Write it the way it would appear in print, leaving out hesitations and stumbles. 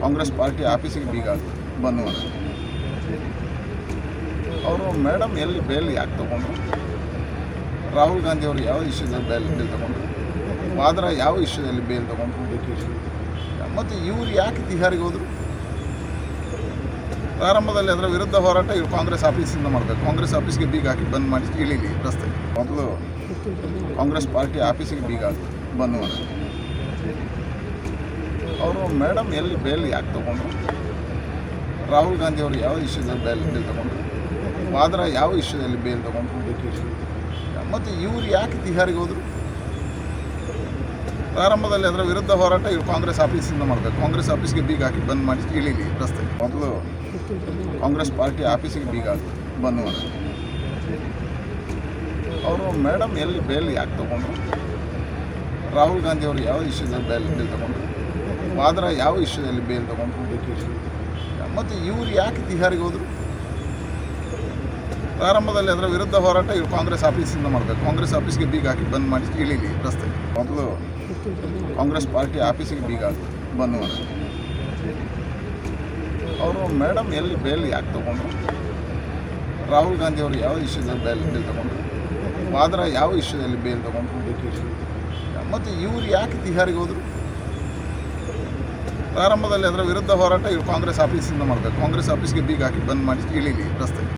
Congress party ಆಫೀಸಿಗೆ ಬೀಗ ಬಂದು ಅವರು ಮೇಡಮ್ ಎಲ್ಲಿ ಬೇಲ್ ಯಾಕೆ ತೊಗೊಂಡ್ರು, ರಾಹುಲ್ ಗಾಂಧಿ ಅವರು ಯಾವ ಇಶ್ಯೂದಲ್ಲಿ ಬೇಲ್ ತೊಗೊಂಡ್ರು, ವಾದ್ರಾ ಯಾವ ಇಶ್ಯೂದಲ್ಲಿ ಬೇಲ್ ತೊಗೊಂಡ್ರು, ಮತ್ತು ಇವರು ಯಾಕೆ ತಿಹಾರಿಗೆ ಹೋದರು? ಪ್ರಾರಂಭದಲ್ಲಿ ಅದರ ವಿರುದ್ಧ ಹೋರಾಟ ಇವರು ಕಾಂಗ್ರೆಸ್ ಆಫೀಸಿಂದ ಮಾಡಬೇಕು. ಕಾಂಗ್ರೆಸ್ ಆಫೀಸ್ಗೆ ಬೀಗ ಹಾಕಿ ಬಂದ್ ಮಾಡಿ ಇಳೀಲಿ ರಸ್ತೆ. ಮೊದಲು ಕಾಂಗ್ರೆಸ್ ಪಾರ್ಟಿ ಆಫೀಸಿಗೆ ಬೀಗ ಬಂದು ಅವರು ಮೇಡಮ್ ಎಲ್ಲಿ ಬೇಲ್ ಯಾಕೆ ತೊಗೊಂಡ್ರು, ರಾಹುಲ್ ಗಾಂಧಿ ಅವರು ಯಾವ ಇಶ್ಯೂದಲ್ಲಿ ಬೇಲ್ ತೊಗೊಂಡ್ರು, ವಾದ್ರಾ ಯಾವ ಇಶ್ಯೂದಲ್ಲಿ ಬೇಲ್ ತೊಗೊಂಡ್ರು, ಮತ್ತು ಇವರು ಯಾಕೆ ತಿಹಾರಿಗೆ ಹೋದರು? ಪ್ರಾರಂಭದಲ್ಲಿ ಅದರ ವಿರುದ್ಧ ಹೋರಾಟ ಇವರು ಕಾಂಗ್ರೆಸ್ ಆಫೀಸಿಂದ ಮಾಡಬೇಕು. ಕಾಂಗ್ರೆಸ್ ಆಫೀಸ್ಗೆ ಬೀಗ ಹಾಕಿ ಬಂದ್ ಮಾಡಿ ಇಳೀಲಿ ರಸ್ತೆ. ಮೊದಲು ಕಾಂಗ್ರೆಸ್ ಪಾರ್ಟಿ ಆಫೀಸಿಗೆ ಬೀಗ ಬಂದು ಅವರು ಮೇಡಮ್ ಎಲ್ಲಿ ಬೇಲ್ ಯಾಕೆ ತೊಗೊಂಡ್ರು, ರಾಹುಲ್ ಗಾಂಧಿ ಅವರು ಯಾವ ಇಶ್ಯೂದಲ್ಲಿ ಬೇಲ್ ತೊಗೊಂಡ್ರು, ವಾದ್ರಾ ಯಾವ ಇಶ್ಯೂದಲ್ಲಿ ಬೇಲ್ ತೊಗೊಂಡ್ರು, ಮತ್ತು ಇವರು ಯಾಕೆ ತಿಹಾರಿಗೆ ಹೋದರು? ಪ್ರಾರಂಭದಲ್ಲಿ ಅದರ ವಿರುದ್ಧ ಹೋರಾಟ ಇವರು ಕಾಂಗ್ರೆಸ್ ಆಫೀಸಿಂದ ಮಾಡಬೇಕು. ಕಾಂಗ್ರೆಸ್ ಆಫೀಸ್ಗೆ ಬೀಗ ಹಾಕಿ ಬಂದ್ ಮಾಡಿ ಇಳೀಲಿ ರಸ್ತೆ. ಮೊದಲು ಕಾಂಗ್ರೆಸ್ ಪಾರ್ಟಿ ಆಫೀಸಿಗೆ ಬೀಗ ಬಂದು ಅವರು ಮೇಡಮ್ ಎಲ್ಲಿ ಬೇಲ್ ಯಾಕೆ ತೊಗೊಂಡ್ರು, ರಾಹುಲ್ ಗಾಂಧಿ ಅವರು ಯಾವ ಇಶ್ಯೂದಲ್ಲಿ ಬೇಲ್ ತೊಗೊಂಡ್ರು, ವಾದ್ರಾ ಯಾವ ಇಶ್ಯೂದಲ್ಲಿ ಬೇಲ್ ತೊಗೊಂಡ್ರು, ಮತ್ತು ಇವರು ಯಾಕೆ ತಿಹಾರಿಗೆ ಹೋದರು? ಪ್ರಾರಂಭದಲ್ಲಿ ಅದರ ವಿರುದ್ಧ ಹೋರಾಟ ಇವರು ಕಾಂಗ್ರೆಸ್ ಆಫೀಸಿಂದ ಮಾಡಬೇಕು. ಕಾಂಗ್ರೆಸ್ ಆಫೀಸ್ಗೆ ಬೀಗ ಹಾಕಿ ಬಂದ್ ಮಾಡಿ ಇಳೀಲಿ ರಸ್ತೆ.